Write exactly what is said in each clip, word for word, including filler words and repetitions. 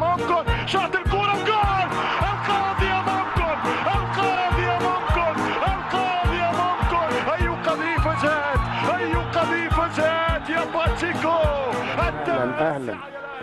ممكن شاط الكوره وجول. القاضيه ممكن، القاضيه ممكن، القاضيه ممكن. اي قذيفه جات، اي قذيفه جات يا باتشيكو. اهلا اهلا.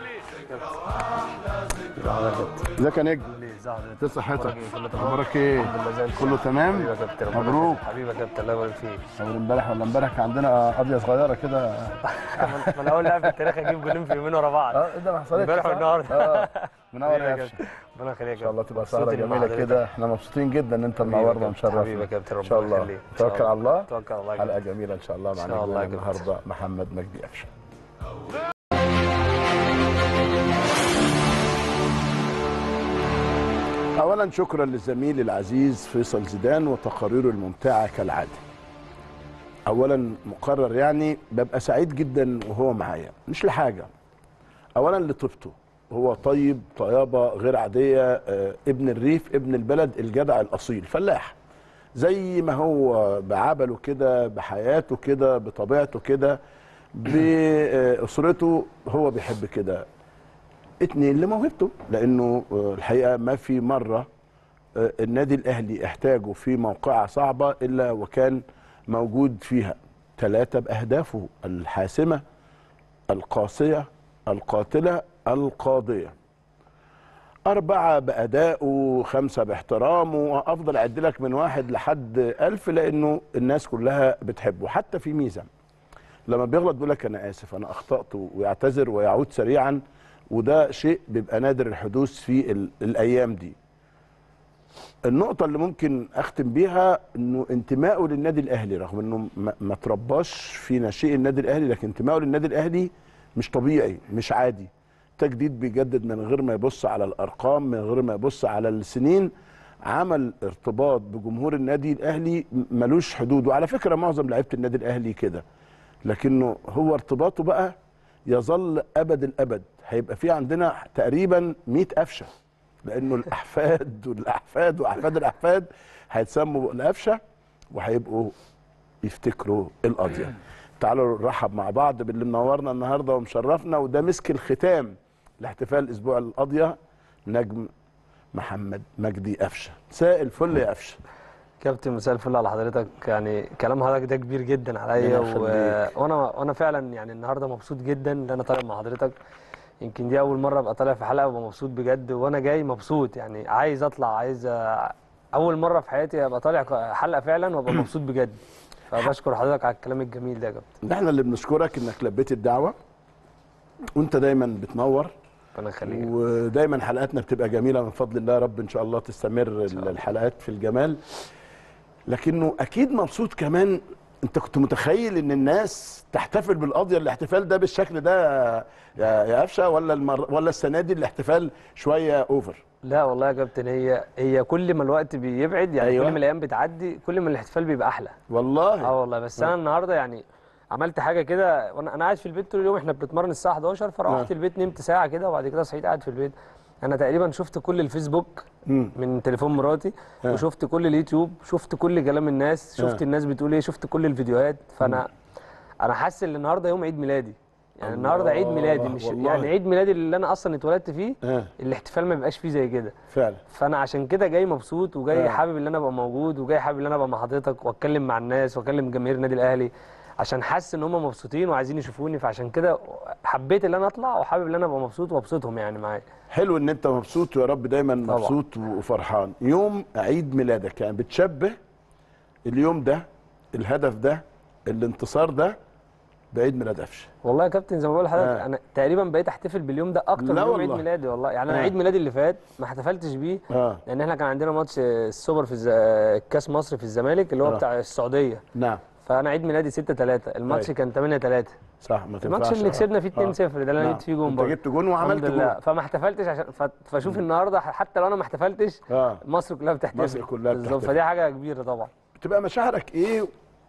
ازيك يا نجم؟ ازي صحتك؟ اخبارك ايه؟ كله تمام؟ مبروك. حبيبي يا كابتن، الله يبارك فيك. اول امبارح ولا امبارح كان عندنا قضيه صغيره كده. ما انا اول لاعب في التاريخ اجيب جولين في يومين ورا بعض. اه ده ما حصلش امبارح والنهارده. اه منور يا قفشه. ربنا يخليك. ان شاء الله تبقى سهره جميله كده. احنا مبسوطين جدا ان انت منورنا ومشرفنا. حبيبي يا كابتن، ان شاء ربنا الله. يخليك. توكل على الله. توكل على الله. حلقه جميله ان شاء الله مع نجمنا النهارده محمد مجدي قفشه. اولا شكرا للزميل العزيز فيصل زيدان وتقاريره الممتعه كالعاده. اولا مقرر يعني ببقى سعيد جدا وهو معايا، مش لحاجه، اولا لطيبته، هو طيب طيابه غير عاديه، اه ابن الريف ابن البلد الجدع الاصيل فلاح زي ما هو بعبله كده بحياته كده بطبيعته كده باسرته، هو بيحب كده. اتنين لموهبته، لانه الحقيقه ما في مره النادي الاهلي احتاجه في موقعه صعبه الا وكان موجود فيها. ثلاثه باهدافه الحاسمه القاسيه القاتله القاضيه. أربعة بأدائه، خمسة باحترامه، أفضل أعد لك من واحد لحد ألف لأنه الناس كلها بتحبه. حتى في ميزة لما بيغلط بيقول لك أنا آسف أنا أخطأت ويعتذر ويعود سريعا، وده شيء بيبقى نادر الحدوث في الأيام دي. النقطة اللي ممكن أختم بيها إنه انتمائه للنادي الأهلي رغم إنه ما ترباش في ناشئ النادي الأهلي، لكن انتمائه للنادي الأهلي مش طبيعي مش عادي. تجديد بيجدد من غير ما يبص على الارقام، من غير ما يبص على السنين. عمل ارتباط بجمهور النادي الاهلي ملوش حدود، وعلى فكره معظم لعيبه النادي الاهلي كده، لكنه هو ارتباطه بقى يظل ابد الابد. هيبقى في عندنا تقريبا مئة قفشه، لانه الاحفاد والاحفاد واحفاد الاحفاد هيتسموا القفشه وهيبقوا يفتكروا القضيه. تعالوا نرحب مع بعض باللي منورنا النهارده ومشرفنا، وده مسك الختام لاحتفال اسبوع القضيه، نجم محمد مجدي قفشه. مساء الفل يا قفشه. كابتن مساء الفل على حضرتك. يعني كلام حضرتك ده كبير جدا عليا و... وانا وانا فعلا يعني النهارده مبسوط جدا ان انا طالع مع حضرتك. يمكن دي اول مره ابقى طالع في حلقه وابقى مبسوط بجد، وانا جاي مبسوط يعني عايز اطلع، عايز أ... اول مره في حياتي ابقى طالع حلقه فعلا وابقى مبسوط بجد. فبشكر حضرتك على الكلام الجميل ده يا كابتن. احنا اللي بنشكرك انك لبيت الدعوه، وانت دايما بتنور. ربنا يخليك. ودايما حلقاتنا بتبقى جميله من فضل الله، يا رب ان شاء الله تستمر الحلقات في الجمال. لكنه اكيد مبسوط كمان. انت كنت متخيل ان الناس تحتفل بالقضيه الاحتفال ده بالشكل ده يا قفشه، ولا المر... ولا السنه دي الاحتفال شويه اوفر؟ لا والله يا كابتن، هي هي كل ما الوقت بيبعد يعني أيوة. كل ما الايام بتعدي كل ما الاحتفال بيبقى احلى والله. اه والله. بس انا النهارده يعني عملت حاجه كده، وانا انا قاعد في البيت طول اليوم. احنا بنتمرن الساعه حداشر، فروحت البيت نمت ساعه كده وبعد كده صحيت قاعد في البيت. انا تقريبا شفت كل الفيسبوك مم. من تليفون مراتي أه. وشفت كل اليوتيوب، شفت كل كلام الناس، شفت أه. الناس بتقول ايه، شفت كل الفيديوهات. فانا مم. انا حاسس ان النهارده يوم عيد ميلادي، يعني النهارده عيد ميلادي، مش والله. يعني عيد ميلادي اللي انا اصلا اتولدت فيه أه. الاحتفال ما بيبقاش فيه زي كده فعلا. فانا عشان كده جاي مبسوط وجاي أه. حابب ان انا ابقى موجود، وجاي حابب ان انا ابقى مع حضرتك واتكلم مع الناس واكلم جماهير النادي الاهلي، عشان حاسس ان هم مبسوطين وعايزين يشوفوني. فعشان كده حبيت ان انا اطلع وحابب ان انا ابقى مبسوط وابسطهم يعني معايا. حلو ان انت مبسوط، ويا رب دايما مبسوط طبعا. وفرحان. يوم عيد ميلادك يعني بتشبه اليوم ده، الهدف ده، الانتصار ده بعيد ميلاد قفشه. والله يا كابتن زي ما بقول لحضرتك آه. انا تقريبا بقيت احتفل باليوم ده اكتر من يوم عيد ميلادي والله. يعني انا آه. عيد ميلادي اللي فات ما احتفلتش بيه آه. لان احنا كان عندنا ماتش السوبر في الز... كاس مصر في الزمالك اللي هو آه. بتاع السعوديه. نعم. فانا عيد ميلادي ستة ثلاثة، الماتش كان ثمانية ثلاثة. صح. ما الماتش اللي كسبنا فيه اتنين صفر ده اللي انا جبت فيه جون برضه. انت جبت جون وعملت جون. فما احتفلتش عشان ف... فشوف النهارده حتى لو انا ما احتفلتش آه. مصر كلها بتحتفل. مصر كلها بتحتفل. فدي حاجه كبيره طبعا. بتبقى مشاعرك ايه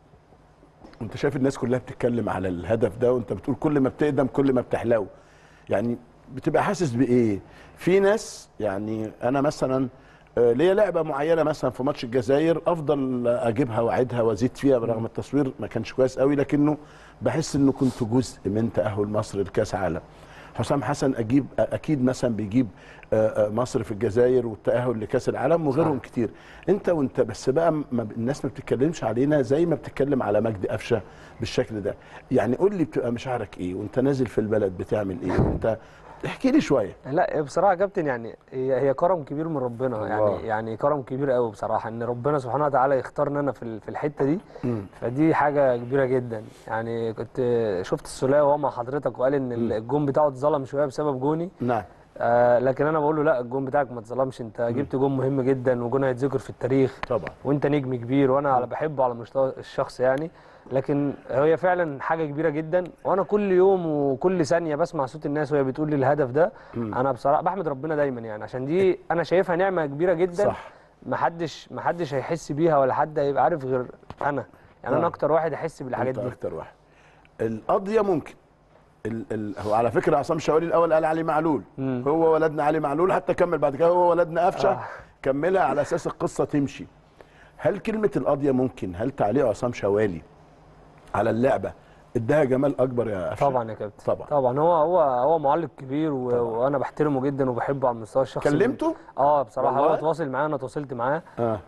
وانت شايف الناس كلها بتتكلم على الهدف ده، وانت بتقول كل ما بتقدم كل ما بتحلو؟ يعني بتبقى حاسس بايه؟ في ناس يعني انا مثلا ليا لعبه معينه مثلا في ماتش الجزائر افضل اجيبها واعيدها وازيد فيها برغم التصوير ما كانش كويس قوي، لكنه بحس انه كنت جزء من تاهل مصر لكاس عالم. حسام حسن اجيب اكيد مثلا بيجيب مصر في الجزائر والتاهل لكاس العالم وغيرهم كتير. انت وانت بس بقى ما الناس ما بتتكلمش علينا زي ما بتتكلم على مجدي قفشه بالشكل ده. يعني قول لي بتبقى مشاعرك ايه وانت نازل في البلد بتعمل ايه وانت احكي لي شويه. لا بصراحه يا كابتن يعني هي هي كرم كبير من ربنا الله. يعني يعني كرم كبير قوي بصراحه ان ربنا سبحانه وتعالى يختارني انا في في الحته دي. م. فدي حاجه كبيره جدا. يعني كنت شفت السوليه وهو مع حضرتك وقال ان م. الجون بتاعه اتظلم شويه بسبب جوني. نعم. آه لكن انا بقول له لا، الجون بتاعك ما اتظلمش، انت م. جبت جون مهم جدا وجون هيتذكر في التاريخ طبعا، وانت نجم كبير وانا على بحبه على مستوى الشخص يعني. لكن هي فعلا حاجه كبيره جدا، وانا كل يوم وكل ثانيه بسمع صوت الناس وهي بتقول لي الهدف ده. م. انا بصراحه بحمد ربنا دايما يعني، عشان دي انا شايفها نعمه كبيره جدا. صح. محدش محدش هيحس بيها ولا حد هيبقى عارف غير انا يعني. آه. انا اكتر واحد احس بالحاجات دي. انت اكتر واحد. القضيه ممكن ال ال هو على فكره عصام شوالي الاول قال علي معلول. مم. هو ولدنا علي معلول، حتى كمل بعد كده هو ولدنا قفشه. آه. كملها على اساس القصه تمشي. هل كلمه القضيه ممكن، هل تعليق عصام شوالي على اللعبه اداها جمال اكبر يا قفشه؟ طبعا يا كابتن، طبعا طبعا. هو هو هو معلق كبير و... وانا بحترمه جدا وبحبه على المستوى الشخصي. كلمته؟ اه بصراحه هو تواصل معايا، انا تواصلت معاه. آه.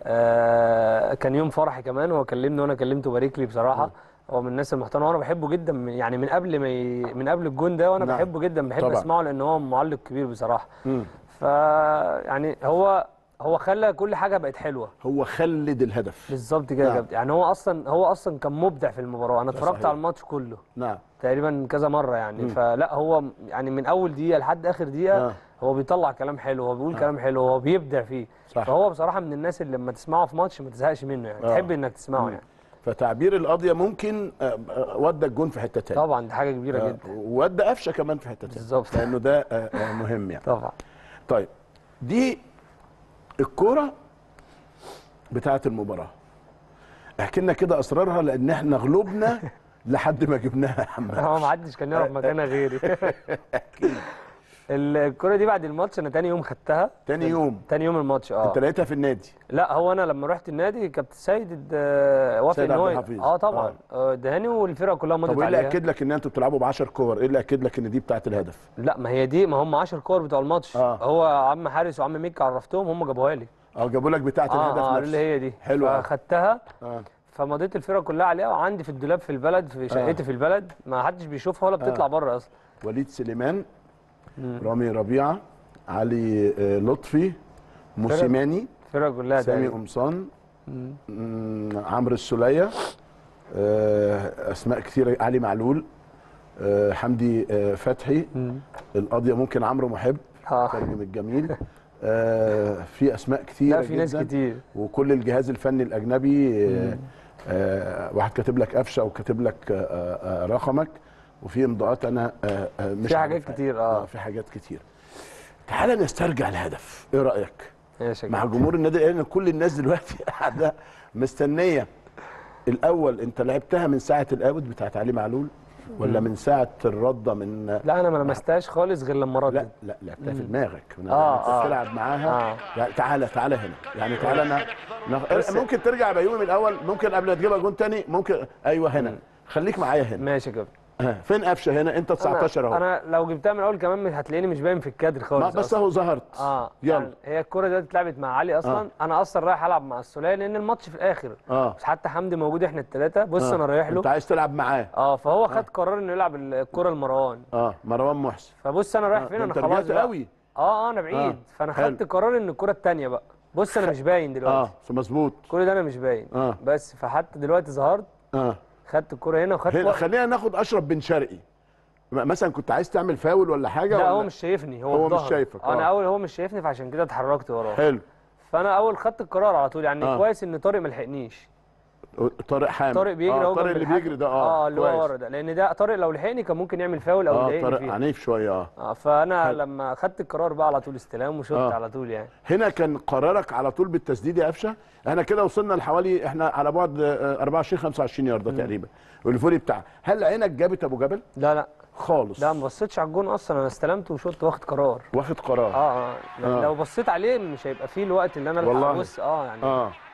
آه كان يوم فرحي كمان، هو كلمني وانا كلمته بارك لي بصراحه. آه. هو من الناس المحترمه وانا بحبه جدا من يعني من قبل ما ي... من قبل الجون ده وانا نعم. بحبه جدا، بحب طبعا. اسمعه لان هو معلق كبير بصراحه. ف يعني هو هو خلى كل حاجه بقت حلوه، هو خلد الهدف بالظبط كده. نعم. يعني هو اصلا هو اصلا كان مبدع في المباراه، انا اتفرجت على الماتش كله. نعم. تقريبا كذا مره يعني. م. فلا هو يعني من اول دقيقه لحد اخر دقيقه آه. هو بيطلع كلام حلو، هو بيقول آه. كلام حلو، هو بيبدع فيه. صح. فهو بصراحه من الناس اللي لما تسمعه في ماتش ما تزهقش منه يعني. آه. تحب انك تسمعه. م. يعني فتعبير القضيه ممكن ودى الجون في حته ثانيه. طبعا دي حاجه كبيره آه. جدا. وودى قفشه كمان في حته ثانيه بالظبط، لانه ده آه مهم يعني. طبعا. طيب دي الكوره بتاعه المباراه، احكي لنا كده اسرارها لان احنا غلوبنا لحد ما جبناها يا محمد. هو ما حدش كان يعرف مكانها غيري. الكوره دي بعد الماتش انا تاني يوم خدتها. تاني يوم تاني يوم الماتش. اه انت لقيتها في النادي؟ لا هو انا لما رحت النادي كابتن سيد وافق ان هو اه طبعا اداني آه. والفرقه كلها مضت عليها. طب ايه اللي اكد لك ان انتوا بتلعبوا ب عشر كور؟ ايه اللي اكد لك ان دي بتاعه الهدف؟ لا ما هي دي، ما هم عشر كور بتوع الماتش. آه. هو عم حارس وعم ميكي عرفتهم، هم جابوها لي. اه جابوا لك بتاعه آه الهدف اه اللي هي دي. حلو. فاخدتها. اه فمضيت الفرقه كلها عليها وعندي في الدولاب في البلد في شقتي. آه. في البلد ما حدش بيشوفها ولا بتطلع آه. بره اصلا. وليد سليمان، مم. رامي ربيعه، علي لطفي، موسيماني، الفرقه كلها، سامي قمصان، عمرو السوليه، اسماء كثيره، علي معلول، حمدي فتحي. مم. القضيه ممكن عمرو محب ترجم الجميل. آه في اسماء كتير. لا في ناس كتير وكل الجهاز الفني الاجنبي. آه آه واحد كاتب لك قفشه وكاتب لك آه آه رقمك، وفي امضاءات انا آه آه مش في حاجات كتير. اه في حاجات كتير. تعال نسترجع الهدف، ايه رايك؟ ماشي مع جمهور النادي الاهلي. كل الناس دلوقتي قاعده مستنيه. الاول انت لعبتها من ساعه الاوت بتاعت علي معلول ولا من ساعه الرده من؟ لا انا ما لمستهاش خالص غير لما ردت. لا لا لعبتها في دماغك. اه اه تلعب معاها. آه. يعني تعالى تعالى هنا، يعني تعالى انا نخ... ممكن ترجع بيومي من الاول، ممكن قبل ما تجيبها جون تاني، ممكن ايوه هنا. مم. خليك معايا هنا. ماشي كده. فين قفشه هنا؟ انت تسعتاشر اهو. انا لو جبتها من الاول كمان هتلاقيني مش باين في الكادر خالص. بس اهو ظهرت. اه يلا. يعني هي الكوره دلوقتي اتلعبت مع علي اصلا. آه. انا اصلا رايح العب مع السوليه لان الماتش في الاخر. اه بس حتى حمدي موجود، احنا الثلاثه. بص آه. انا رايح له. انت عايز تلعب معاه. اه فهو خد آه. قرار انه يلعب الكوره لمروان. اه مروان محسن. فبص انا رايح آه. فين؟ انا خلاص قوي. اه اه انا بعيد. آه. فانا خدت قرار ان الكوره الثانيه بقى. بص انا مش باين دلوقتي. اه مظبوط. كل ده انا مش باين. آه. بس فحتى دلوقتي ظهرت. اه خدت الكوره هنا وخدت. خلينا ناخد اشرف بن شرقي. مثلا كنت عايز تعمل فاول ولا حاجه؟ لا ولا هو مش شايفني. هو, هو مش شايفك. آه. انا اول هو مش شايفني فعشان كده اتحركت وراه. حلو. فانا اول خدت القرار على طول يعني. آه. كويس ان طارق ما لحقنيش. طارق حامد. طارق بيجري اهو. آه طارق اللي بيجري ده. اه اه اللي هو ورا ده، لان ده طارق لو لحقني كان ممكن يعمل فاول او يضايقني. اه طارق عنيف شويه. اه اه فانا حل. لما خدت القرار بقى على طول استلام وشوت آه. على طول يعني. هنا كان قرارك على طول بالتسديد يا قفشه. احنا كده وصلنا لحوالي، احنا على بعد أربعة وعشرين خمسة وعشرين يارده تقريبا والفولي بتاعها. هل عينك جابت ابو جبل؟ لا لا خالص. لا ما بصيتش على الجون اصلا، انا استلمت وشوت واخد قرار. واخد قرار. اه اه, آه. لو بصيت عليه مش هيبقى فيه الوقت اللي انا الحق ابص. اه يعني اه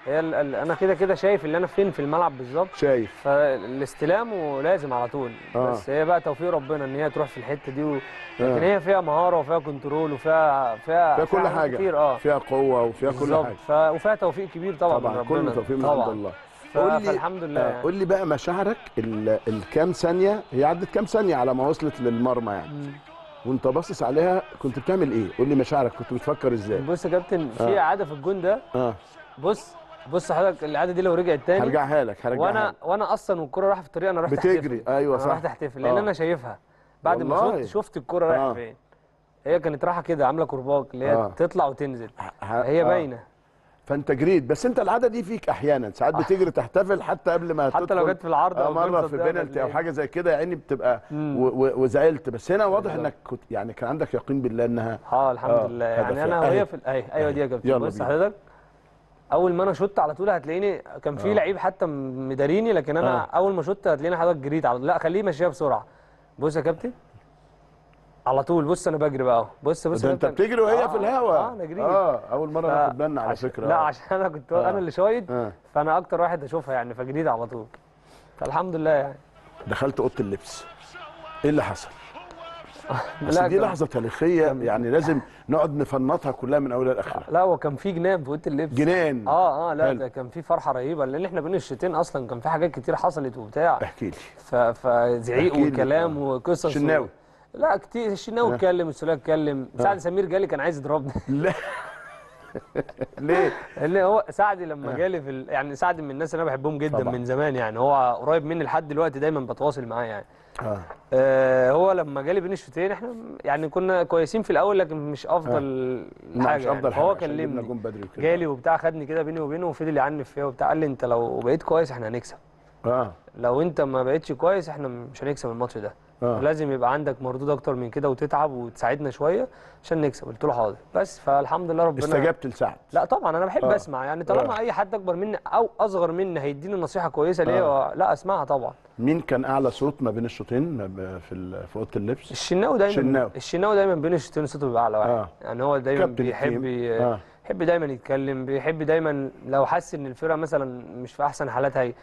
هي ال ال انا كده كده شايف اللي انا فين في الملعب بالظبط، شايف فالاستلام ولازم على طول. آه. بس هي بقى توفيق ربنا ان هي تروح في الحته دي و... لكن هي فيها مهاره وفيها كنترول وفيها فيها فيها كل حاجه كتير. اه فيها قوه وفيها كل بالظبط. حاجه. ف... وفيها توفيق كبير طبعا, طبعا من ربنا كله توفيق من طبعا. عند الله. ف... قول لي فالحمد لله آه يعني. قول لي بقى مشاعرك ال- الكام ثانيه، هي عدت كام ثانيه على ما وصلت للمرمى يعني، مم. وانت باصص عليها كنت بتعمل ايه؟ قول لي مشاعرك، كنت بتفكر ازاي؟ بص يا كابتن، في آه. اعاده في الجون ده. اه بص بص حضرتك، الاعاده دي لو رجعت تاني هرجعها لك هرجعها وانا لك. وانا اصلا والكره رايحه في الطريق انا رحت بتجري. احتفل. ايوه انا صح. رحت احتفل لان آه. انا شايفها بعد ما والله. شفت شفت الكره رايحه آه. فين. هي كانت رايحه كده عامله كرباج اللي هي آه. تطلع وتنزل، ه- هي آه. باينه. فانت جريت، بس انت العاده دي فيك احيانا ساعات بتجري تحتفل حتى قبل ما حتى تدخل. لو جت في العرض آه او مره جول في صدها بينالتي او هتلاقي. حاجه زي كده يعني بتبقى مم. و- و- وزعلت، بس هنا واضح بالظبط. انك كنت يعني كان عندك يقين بالله انها اه الحمد آه، لله هدف يعني. انا يعني. وهي أهي. في ال- اهي ايوه دي يا كابتن. يلا بص بينا. حضرتك، اول ما انا شوت على طول هتلاقيني كان في آه. لعيب حتى مداريني، لكن انا آه. اول ما شوت هتلاقيني حضرتك جريت على طول. لا خليه يمشيها بسرعه. بص يا كابتن على طول، بص انا بجري بقى اهو. بص بص ده يا انت كابتن. بتجري وهي آه في الهواء. اه انا جريت. اه اول مره ف- ناخد بالنا على عش- فكره. لا آه. عشان انا كنت آه. انا اللي شايط، آه. فانا اكتر واحد اشوفها يعني، فجريت على طول. فالحمد لله يعني. دخلت اوضه اللبس، ايه اللي حصل؟ بس لا دي كان- لحظه تاريخيه يعني لازم نقعد نفنطها كلها من اولها لاخرها. لا هو كان في جنان في اوضه اللبس. جنان. اه اه لا حلو. ده كان في فرحه رهيبه، لان احنا بين الشوطين اصلا كان في حاجات كتير حصلت وبتاع. احكي لي. ف- فزعيق احكي لي. وكلام آه. وقصص. شناوي. و... لا كتير. الشناوي آه. اتكلم، السوليه اتكلم، سعد سمير جالي كان عايز يضربني. لا ليه؟ لان هو سعد لما آه. جالي في ال... يعني سعد من الناس اللي انا بحبهم جدا طبعا. من زمان يعني، هو قريب مني لحد دلوقتي، دايما بتواصل معاه يعني. اه آه هو لما جالي بين الشوطين احنا يعني كنا كويسين في الاول، لكن مش افضل لا، حاجه مش افضل يعني. حاجه فهو عشان جبنا كلمني جون بدري وكده. جالي وبتاع، خدني كده بيني وبينه وفضل يعنف فيا وبتاع، قال لي انت لو بقيت كويس احنا هنكسب، اه لو انت ما بقيتش كويس احنا مش هنكسب الماتش ده. آه. ولازم يبقى عندك مردود اكتر من كده وتتعب وتساعدنا شويه عشان نكسب. قلت له حاضر. بس فالحمد لله ربنا استجبت لسعد. لا طبعا انا بحب آه. اسمع يعني، طالما آه. اي حد اكبر مني او اصغر مني هيديني نصيحه كويسه ليا آه. لا اسمعها طبعا. مين كان اعلى صوت ما بين الشوطين ما ب- في ال- في اوضه اللبس؟ الشناوي دايما الشناوي. الشناوي دايما بين الشوطين صوته بيبقى اعلى واحد. آه. يعني هو دايما كابتن بيحب التيم. ي- آه. بيحب دايما يتكلم، بيحب دايما لو حس ان الفرقه مثلا مش في احسن حالاتها ي-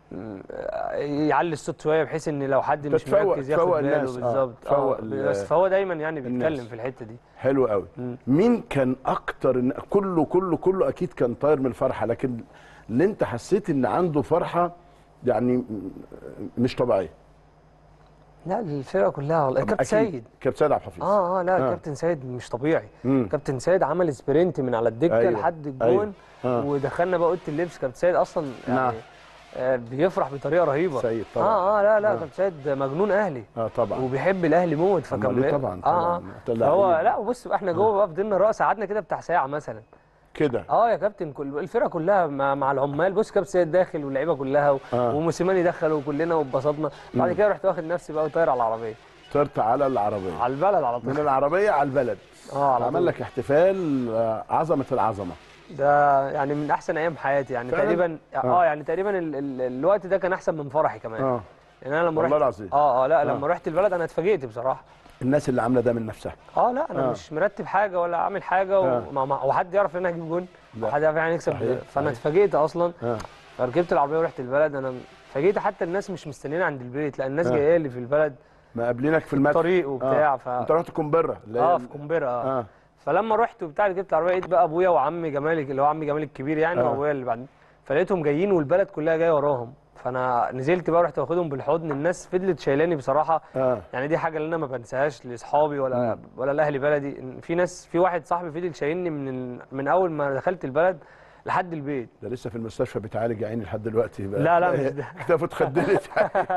يعلي الصوت شويه، بحيث ان لو حد مش تفوق- مركز ياخد تفوق باله. الناس. آه. بالظبط. تفوق اه ال- بس فهو دايما يعني الناس. بيتكلم في الحته دي. حلو قوي. مم. مين كان اكتر إن- كله كله كله اكيد كان طاير من الفرحه، لكن اللي انت حسيت ان عنده فرحه يعني م- مش طبيعيه؟ لا الفرقه كلها والله. كابتن أكيد. سيد. كابتن سيد عبد الحفيظ. اه اه لا آه. كابتن سيد مش طبيعي. مم. كابتن سيد عمل سبرنت من على الدكه أيوة. لحد الجون. أيوة. آه. ودخلنا بقى اوضه اللبس. كابتن سيد اصلا يعني نعم. آه بيفرح بطريقه رهيبه. سيد طبعا. اه اه لا لا آه. كابتن سيد مجنون اهلي. اه طبعا. وبيحب الاهلي موت. فكان أمال إيه؟ بي- طبعا اه طبعا. اه طلع فهو إيه؟ لا بص احنا جوه بقى فضلنا رأس قعدنا كده بتاع ساعه مثلا. كده. اه يا كابتن كل الفرقه كلها مع, مع العمال. بص كابتن سيد داخل واللعيبه كلها و... آه. وموسيماني دخل وكلنا واتبسطنا. بعد كده رحت واخد نفسي بقى وطاير على العربيه طرت على العربيه. على البلد على طول. من العربيه على البلد. اه على عمل طول. لك احتفال آه، عظمه العظمه. ده يعني من احسن ايام حياتي يعني فعلا؟ تقريبا. اه, آه. آه يعني تقريبا ال... ال... الوقت ده كان احسن من فرحي كمان. اه يعني انا لما والله رحت العظيم. اه اه لا آه. لما رحت البلد انا اتفاجئت بصراحه. الناس اللي عامله ده من نفسها. اه لا انا آه. آه. مش مرتب حاجه ولا عامل حاجه آه. وما ما وحد يعرف ان انا هجيب جون لا. وحد يعرف يعني يكسب. صحيح، فانا صحيح. اتفاجئت اصلا. اه فركبت العربيه ورحت البلد. انا اتفاجئت حتى الناس مش مستنيين عند البيت، لا الناس آه. جايه لي في البلد ما قابلينك في المدخل. طريق وبتاع. آه. ف... انت رحت كومبرا اللي هي اه ال- في قنبره اه. اه فلما رحت وبتاع جبت العربيه لقيت بقى ابويا وعمي جمال اللي هو عمي جمال الكبير يعني آه. وابويا اللي بعد، فلقيتهم جايين والبلد كلها جايه وراهم. فانا نزلت بقى ورحت واخدهم بالحضن. الناس فضلت شايلاني بصراحه. اه يعني دي حاجه اللي انا ما بنساهاش لاصحابي ولا ولا لاهلي بلدي. إن في ناس، في واحد صاحبي فضل شايلني من ال... من اول ما دخلت البلد لحد البيت. ده لسه في المستشفى بيتعالج يا عيني لحد دلوقتي بقى. لا لا مش ده. كتافه اتخدلت.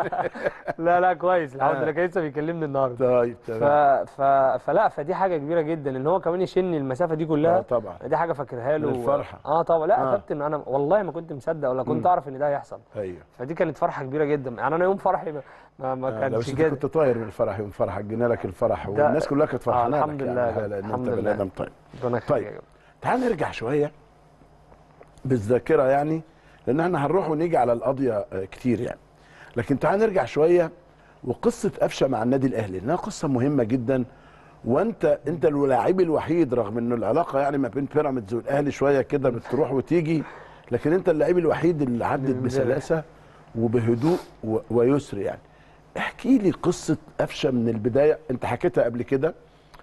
لا لا كويس الحمد آه. لله. كان لسه بيكلمني النهارده. طيب ف... تمام. ف... فلا فدي حاجه كبيره جدا ان هو كمان يشيلني المسافه دي كلها. اه طبعا. دي حاجه فاكرها له. من الفرحة. اه طبعا. لا يا آه. كابتن انا والله ما كنت مصدق ولا كنت مم. اعرف ان ده هيحصل. ايوه. فدي كانت فرحه كبيره جدا. يعني انا يوم فرحي ما, ما, ما آه، لو كانش انت كده. كنت طاير من الفرح يوم فرحك جينا لك الفرح ده- والناس كلها كانت آه، فرحانه الحمد لك لله يعني يا لان الحمد انت بني لله. ادم طيب. ربنا يخليك طيب يا كابتن. تعال نرجع شويه بالذاكره يعني، لان احنا هنروح ونيجي على القضيه آه، كتير يعني، لكن تعال نرجع شويه وقصه قفشه مع النادي الاهلي لانها قصه مهمه جدا. وانت انت اللاعب الوحيد رغم انه العلاقه يعني ما بين بيراميدز والاهلي شويه كده بتروح وتيجي، لكن انت اللعيب الوحيد اللي عدت بسلاسه وبهدوء و- ويسر يعني. احكي لي قصه قفشه من البدايه، انت حكيتها قبل كده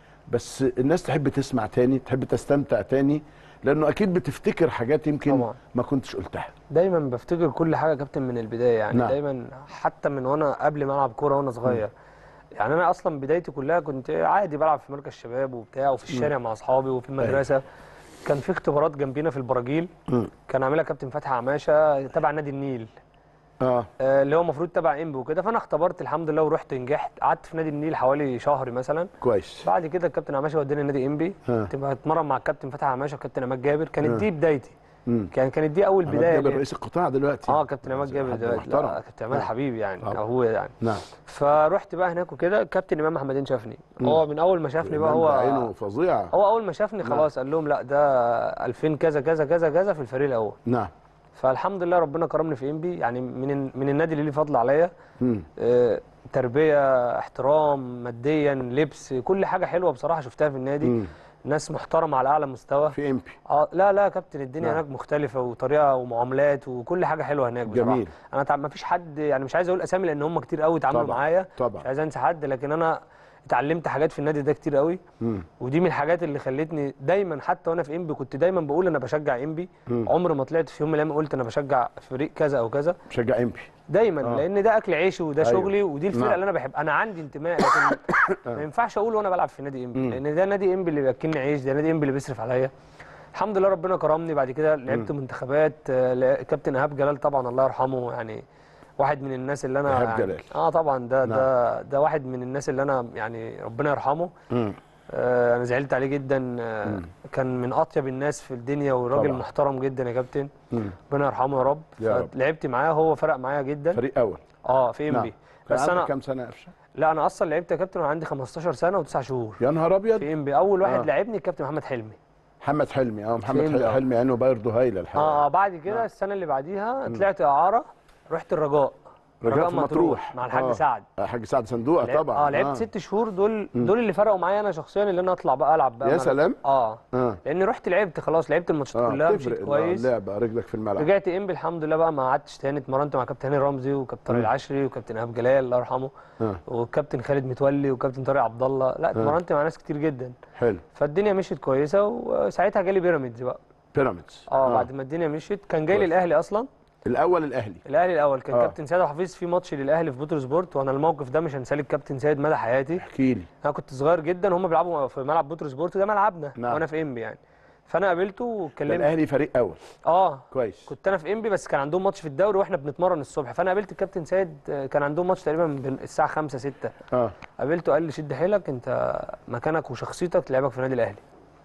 بس الناس تحب تسمع تاني، تحب تستمتع تاني، لانه اكيد بتفتكر حاجات يمكن طبعا. ما كنتش قلتها. دايما بفتكر كل حاجه يا كابتن من البدايه يعني. نعم. دايما حتى من وانا قبل ما العب كوره وانا صغير. يعني انا اصلا بدايتي كلها كنت عادي بلعب في مركز شباب وبتاع وفي الشارع مع اصحابي وفي المدرسه. كان في اختبارات جنبينا في البراجيل، كان عاملها كابتن فتحي عماشه تبع نادي النيل. اه آه، اللي هو المفروض تبع انبي وكده، فانا اختبرت الحمد لله ورحت نجحت. قعدت في نادي النيل حوالي شهر مثلا. كويس. بعد كده الكابتن عماشه وداني نادي انبي، ها. كنت بتمرن مع الكابتن فتحي عماشه وكابتن عماد جابر. كانت ها. دي بدايتي. مم. كان كانت دي اول عماد بدايه جابر ليا. رئيس القطاع دلوقتي. اه كابتن عماد جابر حد دلوقتي. محترم. لا كابتن عماد آه. حبيبي يعني، طبعا. اخويا يعني. نعم. فرحت بقى هناك وكده. كابتن امام محمدين شافني. هو من اول ما شافني بقى إمام هو ده عينه فظيعه. هو اول ما شافني خلاص قال لهم لا ده ألفين كذا كذا كذا كذا في الفريق الاول. نعم. فالحمد لله ربنا كرمني في انبي يعني، من من النادي اللي ليه فضل عليا. مم. آه، تربيه، احترام، ماديا، لبس، كل حاجه حلوه بصراحه شفتها في النادي. مم. ناس محترمه على اعلى مستوى. في امبي. اه لا لا يا كابتن الدنيا نعم. هناك مختلفه، وطريقه ومعاملات وكل حاجه حلوه هناك بصراحه. جميل. انا تع... ما فيش حد يعني، مش عايز اقول اسامي لان هم كتير قوي اتعاملوا طبعا. معايا. طبعا. مش عايز انسى حد، لكن انا اتعلمت حاجات في النادي ده كتير قوي. مم. ودي من الحاجات اللي خلتني دايما حتى وانا في انبي كنت دايما بقول انا بشجع انبي. عمري ما طلعت في يوم من الايام قلت انا بشجع فريق كذا او كذا. بشجع امبي دايما آه. لان ده اكل عيشي وده أيوه. شغلي ودي الفرقه نعم. اللي انا بحب. انا عندي انتماء لكن ما ينفعش اقول وانا بلعب في نادي انبي، لان ده نادي انبي اللي بياكلني عيش، ده نادي انبي اللي بيصرف عليا. الحمد لله ربنا كرمني. بعد كده لعبت منتخبات. آه، كابتن ايهاب جلال طبعا الله يرحمه يعني، واحد من الناس اللي انا إيهاب يعني جلال. اه طبعا ده نعم. ده ده واحد من الناس اللي انا يعني ربنا يرحمه. مم. آه انا زعلت عليه جدا. آه كان من اطيب الناس في الدنيا وراجل طبعا. محترم جدا يا كابتن. مم. ربنا يرحمه يا رب. يا رب. فلعبت معاه، هو فرق معايا جدا. فريق اول. اه في انبي. نعم. كان بس عندك انا كام سنه يا قفشه؟ لا انا اصلا لعبت يا كابتن وانا عندي خمستاشر سنه وتسع شهور يا نهار ابيض. في انبي. اول واحد آه. لعبني الكابتن محمد حلمي. محمد حلمي. اه محمد فين بقى؟ حلمي عينه برضه هايله الحقيقه. اه بعد كده نعم. السنه اللي بعديها طلعت اعاره، رحت الرجاء. رجاء في مطروح مع الحاج آه. سعد. الحاج سعد صندوقه لعب- طبعا. اه لعبت ست شهور. دول دول اللي فرقوا معايا انا شخصيا، اللي انا اطلع بقى العب بقى يا مع- سلام. اه اه لان رحت لعبت خلاص، لعبت الماتشات اه كلها، بتفرق مشيت كويس. اللعبه رجلك في الملعب. رجعت انبي الحمد لله بقى، ما قعدتش تاني. اتمرنت مع كابتن هاني رمزي وكابتن طارق العشري وكابتن ايهاب جلال الله يرحمه آه. وكابتن خالد متولي وكابتن طارق عبد الله. لا اتمرنت مع ناس كتير جدا. حلو. فالدنيا مشيت كويسه، وساعتها جالي بيراميدز بقى. بيراميدز. اه بعد ما الدنيا مشيت كان جاي لي كويس. الاهلي اصلا. الاول الاهلي. الاهلي الاول كان آه. كابتن سيد وحفيظ في ماتش للاهلي في بوتر سبورت، وانا الموقف ده مش هنساه للكابتن سيد مدى حياتي. احكي لي. انا كنت صغير جدا، هم بيلعبوا في ملعب بوتر سبورت، ده ملعبنا. نعم. وانا في انبي يعني. فانا قابلته ده واتكلمت. الاهلي فريق اول. اه كويس. كنت انا في انبي بس كان عندهم ماتش في الدوري واحنا بنتمرن الصبح، فانا قابلت الكابتن سيد. آه، كان عندهم ماتش تقريبا من الساعه خمسة ستة. اه قابلته قال لي شد حيلك انت، مكانك وشخصيتك تلعبك في النادي الاهلي.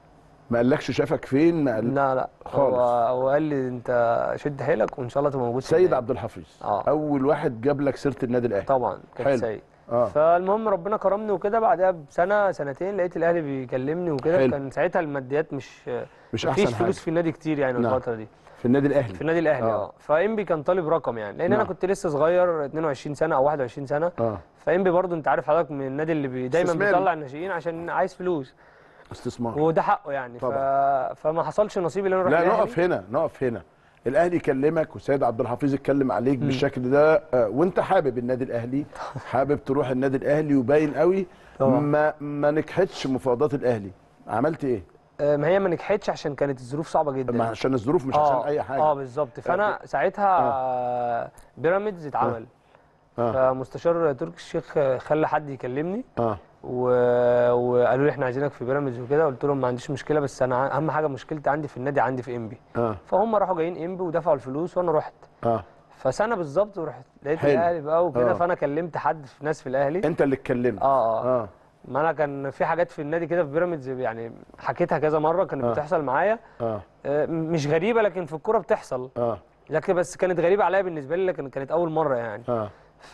ما قالكش شافك فين؟ ما قال... لا لا خالص. هو هو قال لي انت شد حيلك وان شاء الله تبقى موجود في سيد النادي. عبد الحفيظ. آه. اول واحد جاب لك سيره النادي الاهلي. طبعا كابتن حلو. سيد. اه فالمهم ربنا كرمني وكده. بعدها بسنه سنتين لقيت الاهلي بيكلمني وكده. حلو. كان ساعتها الماديات مش مش مفيش احسن فلوس حاجه في النادي كتير يعني نعم. الفتره دي في النادي الاهلي. في النادي الاهلي. آه. اه فانبي كان طالب رقم يعني، لان نعم. انا كنت لسه صغير اتنين وعشرين سنه او واحد وعشرين سنه. اه فانبي برضو انت عارف حضرتك من النادي اللي بي دايما استثماري. بيطلع الناشئين عشان عايز فلوس، استثمار. وده حقه يعني. ف... فما حصلش نصيب ان انا اروح لا الأهلي. نقف هنا نقف هنا. الاهلي كلمك وسيد عبد الحفيظ اتكلم عليك م. بالشكل ده، آه، وانت حابب النادي الاهلي، حابب تروح النادي الاهلي وباين قوي. طبعا. ما ما نجحتش مفاوضات الاهلي، عملت ايه؟ آه، ما هي ما نجحتش عشان كانت الظروف صعبه جدا. ما عشان الظروف مش آه، عشان اي حاجه. اه بالظبط. فانا ساعتها آه. بيراميدز اتعمل. آه. فمستشار تركي الشيخ خلى حد يكلمني اه و... وقالوا لي احنا عايزينك في بيراميدز وكده. قلت لهم ما عنديش مشكله، بس انا اهم حاجه مشكلتي عندي في النادي، عندي في انبي. اه فهم راحوا جايين انبي ودفعوا الفلوس وانا رحت. اه فسنه بالظبط ورحت لقيت حلو. الاهلي بقى وكده. آه. فانا كلمت حد في ناس في الاهلي. انت اللي اتكلمت. اه اه, اه ما انا كان في حاجات في النادي كده في بيراميدز يعني حكيتها كذا مره كانت آه. بتحصل معايا. اه آه، مش غريبه لكن في الكوره بتحصل. اه لكن بس كانت غريبه عليا بالنسبه لي، لكن كانت اول مره يعني. اه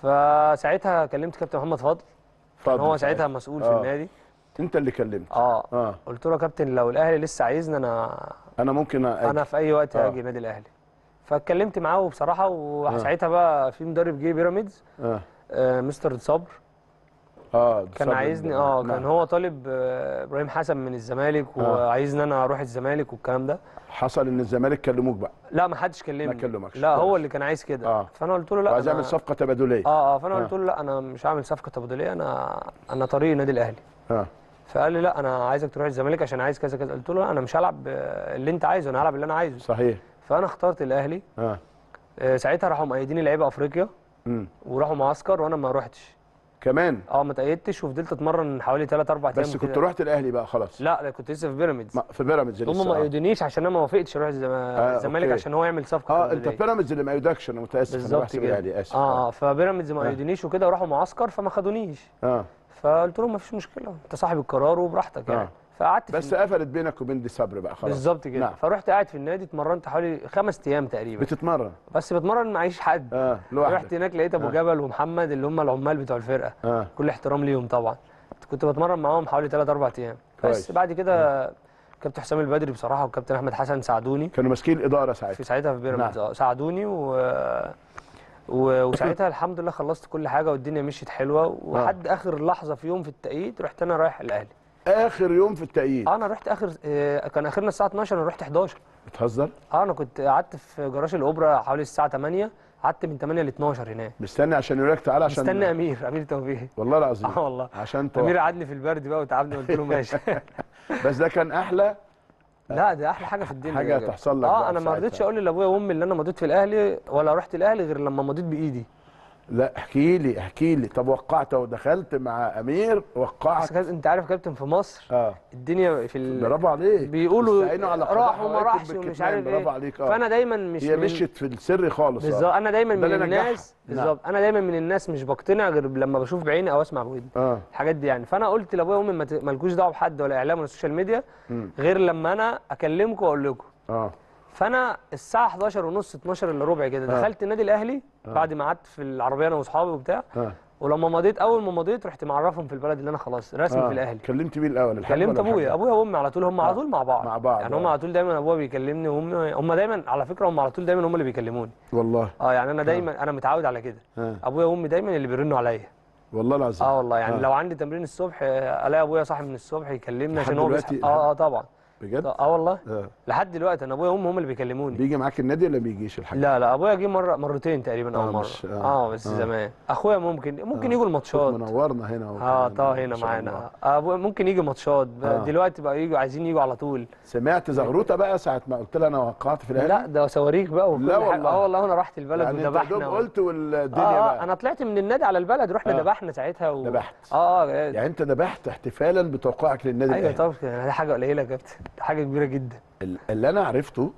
فساعتها كلمت كابتن محمد فضل. كان اتفضل هو ساعتها مسؤول في آه. النادي. انت اللي كلمت. اه اه قلت له يا كابتن لو الاهلي لسه عايزني انا انا ممكن أجي. انا في اي وقت آه. هاجي النادي الاهلي. فاتكلمت معاه بصراحه. وساعتها بقى في مدرب جه بيراميدز. اه آه مستر صبر. اه كان عايزني اه كان هو طالب آه، ابراهيم حسن من الزمالك آه. وعايزني انا اروح الزمالك والكلام ده. حصل ان الزمالك كلموك بقى؟ لا ما حدش كلمني. ما كلمكش. لا كويس. هو اللي كان عايز كده. آه. فانا قلت له لا وعايز انا يعمل صفقه تبادليه. اه اه فانا آه. قلت له لا انا مش هعمل صفقه تبادليه، انا انا طريقي النادي الاهلي. اه فقال لي لا انا عايزك تروح الزمالك عشان عايز كذا كذا. قلت له لا انا مش هلعب آه، اللي انت عايزه، انا هلعب اللي انا عايزه. صحيح. فانا اخترت الاهلي. اه آه، ساعتها راحوا مقيديني لعيبه افريقيا امم وراحوا معسكر وانا ما روحتش. كمان. اه ما تأيدتش وفضلت اتمرن حوالي ثلاثة أربعة ايام بس كنت كده. رحت الاهلي بقى خلاص؟ لا لا كنت لسه في بيراميدز. ما- في بيراميدز لسه. هم ما آه. ايدونيش عشان انا ما وافقتش اروح الزم- الزمالك أوكي. عشان هو يعمل صفقه اه انت تبادلية. بيراميدز اللي ما يودكش، انا متاسف انا بالظبط بحسب كده. الاهلي، اسف. اه اه فبيراميدز ما ايدونيش وكده وراحوا معسكر فما خدونيش. اه فقلت لهم ما فيش مشكله، انت صاحب القرار وبراحتك يعني. آه. فقعدت بس في قفلت بينك وبين دي صبر بقى خلاص. بالظبط كده. نعم. فرحت قاعد في النادي اتمرنت حوالي خمس ايام تقريبا. بتتمرن؟ بس بتمرن معيش حد. اه لوحدك. رحت هناك لقيت ابو آه. جبل ومحمد اللي هم العمال بتوع الفرقه. اه كل احترام ليهم طبعا. كنت بتمرن معاهم حوالي ثلاثة أربعة ايام. كويس. بس بعد كده كابتن حسام البدري بصراحه وكابتن احمد حسن ساعدوني كانوا ماسكين الاداره في ساعتها؟ ساعتها في بيراميدز. اه ساعدوني و... و... وساعتها الحمد لله خلصت كل حاجه والدنيا مشيت حلوه وحد اخر لحظه في يوم في التأييد رحت انا رايح الاهلي. اخر يوم في التأييد؟ اه انا رحت اخر آه، كان اخرنا الساعه اتناشر انا رحت حداشر. بتهزر؟ اه انا كنت قعدت في جراج الاوبرا حوالي الساعه تمانية، قعدت من تمانية ل اتناشر هناك مستني عشان يقول لك تعالى عشان مستني امير امير توفيق. والله العظيم. اه والله عشان تروح. امير قعدني في البرد بقى وتعبني قلت له ماشي. بس ده كان احلى لا ده احلى حاجه في الدنيا حاجة يا جدع. تحصل لك اه بقى انا في ما ساعتها. رضيتش اقول لابويا وامي ان انا مضيت في الاهلي ولا رحت الاهلي غير لما مضيت بايدي. لا احكي لي احكي لي. طب وقعت ودخلت مع امير وقعت؟ بس كابتن- انت عارف يا كابتن في مصر اه الدنيا في ال... برافو عليك. بيقولوا استعينوا على قضاء راح وما حوائجكم راحش ومش بالكتمان. عارف برافو ايه. عليك. اه فانا دايما مش هي من... مشيت في السر خالص. آه. بالظبط انا دايما ده من اللي نجحها. الناس بالظبط انا دايما من الناس مش بقتنع غير لما بشوف بعيني او اسمع بودني. اه الحاجات دي يعني. فانا قلت لابويا وامي ما ت- مالكوش دعوه بحد ولا اعلام ولا سوشيال ميديا مم. غير لما انا اكلمكم واقول لكم. اه فانا الساعه حداشر ونص اتناشر الا ربع كده آه. دخلت النادي الاهلي بعد ما قعدت في العربيه انا واصحابي وبتاع. اه ولما مضيت اول ما مضيت رحت معرفهم في البلد اللي انا خلاص رسمي آه. في الاهلي. كلمت مين الاول؟ الحاج كلمت ولا ابويا الحاج؟ ابويا وامي على طول هم على طول مع بعض مع بعض. يعني هم آه. على طول دايما ابويا بيكلمني وامي هم دايما على فكره هم على طول دايما هم اللي بيكلموني. والله. اه يعني انا دايما انا متعود على كده. آه. ابويا وامي دايما اللي بيرنوا عليا. والله العظيم. اه والله يعني آه. لو عندي تمرين الصبح آه، الاقي ابويا صاحي من الصبح يكلمني لحد عشان هو دلوقتي؟ بيصحى. اه اه طبعا بجد؟ اه والله آه. لحد دلوقتي انا ابويا وامي هم اللي بيكلموني. بيجي معاك النادي ولا بيجيش الحاج؟ لا لا ابويا جه مره مرتين تقريبا او آه، مره مش- آه. اه بس آه. زمان. اخويا ممكن ممكن آه. يجوا الماتشات. منورنا هنا اهو. اه كمان. طه ما هنا شاء معانا. الله. ابويا ممكن يجي ماتشات آه. دلوقتي بقى يجوا عايزين يجوا على طول. سمعت زغروطه بقى ساعه ما قلت لها انا وقعت في الاهلي؟ لا ده صواريخ بقى وكل لا حاجه. والله. اه والله انا رحت البلد يعني انت يا وذبحنا دوب و... قلت والدنيا آه, بقى. اه انا طلعت من النادي على البلد رحنا آه. ذبحنا ساعتها و... ذبحت. اه اه يعني انت ذبحت احتفالا بتوقيعك للنادي ايوه الاهلي. طبعا دي حاجه قليله يا كابتن دي حاجه كبيره جدا. ال- اللي انا عرفته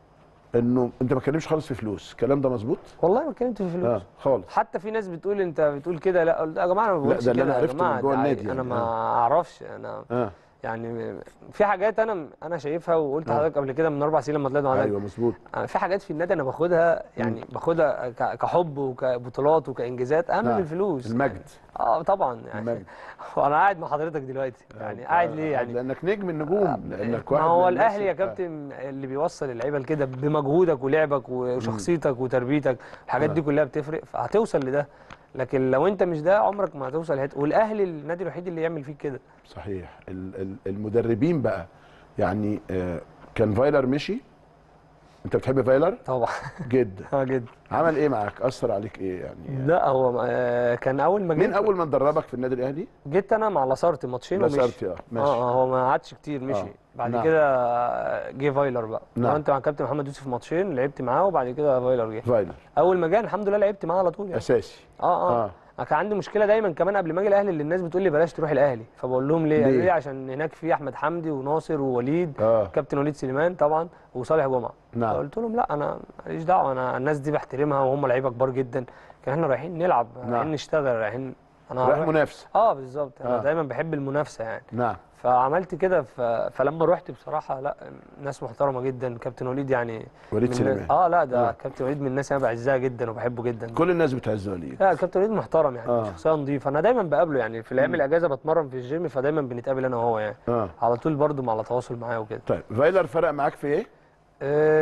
انه انت ما كلمش خالص في فلوس، الكلام ده مظبوط؟ والله ما اتكلمت في فلوس. اه خالص. حتى في ناس بتقول انت بتقول كده لا قلت يا جماعه انا ما بقولش ده اللي كده أنا يا عرفته جماعه من جوه ده النادي عادي. انا يعني. ما آه. اعرفش انا اه يعني في حاجات انا انا شايفها وقلت آه. لحضرتك قبل كده من اربع سنين لما طلعت مع ايوه مظبوط. أنا في حاجات في النادي انا باخدها يعني باخدها ك- كحب وكبطولات وكانجازات اهم نعم. من الفلوس. المجد. يعني. اه طبعا يعني المجد. وانا قاعد مع حضرتك دلوقتي يعني قاعد ليه يعني. لانك نجم النجوم، لانك ما واحد هو من الناس الاهلي يا ال- كابتن اللي بيوصل اللعيبه لكده بمجهودك ولعبك وشخصيتك وتربيتك الحاجات دي كلها بتفرق فهتوصل لده. لكن لو انت مش ده عمرك ما هتوصل لحته. والاهلي النادي الوحيد اللي يعمل فيك كده. صحيح. ال- ال- المدربين بقى يعني آه، كان فايلر مشي. انت بتحب فايلر؟ طبعا جدا. اه جدا. عمل ايه معاك؟ اثر عليك ايه يعني؟ لا هو آه، كان اول ما مين جيت اول من دربك في النادي الاهلي؟ جيت انا مع لاسارتي ماتشين ومشي. لاسارتي. اه ماشي. اه اه هو ما قعدش كتير مشي. آه. بعد نعم. كده آه، جه فايلر بقى. نعم. انت مع كابتن محمد يوسف ماتشين لعبت معاه وبعد كده فايلر جه. فايلر اول ما جه الحمد لله لعبت معاه على طول يعني. اساسي. اه اه, آه. آه. كان عندي مشكله دايما كمان قبل ما اجي الاهلي اللي الناس بتقول لي بلاش تروح الاهلي فبقول لهم ليه؟ ليه؟ قالوا لي عشان هناك في احمد حمدي وناصر ووليد اه كابتن وليد سليمان طبعا وصالح جمعه. نعم. قلت لهم لا انا ماليش دعوه انا الناس دي بحترمها وهم لعيبه كبار جدا. كان احنا رايحين نلعب نعم. رايحين نشتغل رايحين انا رايح هروح- منافسه. اه بالظبط انا آه. دايما بحب المنافسه يعني. نعم. فعملت كده ف... فلما رحت بصراحه لا ناس محترمه جدا كابتن وليد يعني وليد من سليمان. الناس- اه لا ده آه. كابتن وليد من الناس انا بعزها جدا وبحبه جدا. كل الناس بتعز وليد. لا كابتن وليد محترم يعني آه. شخصيه نظيفه انا دايما بقابله يعني في الايام الاجازه بتمرن في الجيم فدايما بنتقابل انا وهو يعني اه على طول برضه على تواصل معاه وكده. طيب فايلر فرق معاك في ايه؟ أه